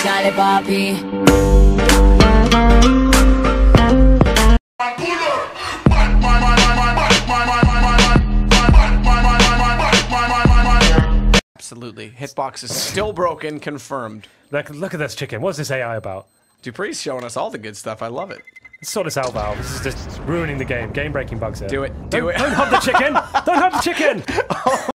Dale, papi. Absolutely. Hitbox is still broken, confirmed. Look at this chicken. What's this AI about? Dupreeh's showing us all the good stuff. I love it. Let's sort this out, Val. This is just ruining the game. Game-breaking bugs here. Do it. Don't hug the chicken! Don't hug the chicken!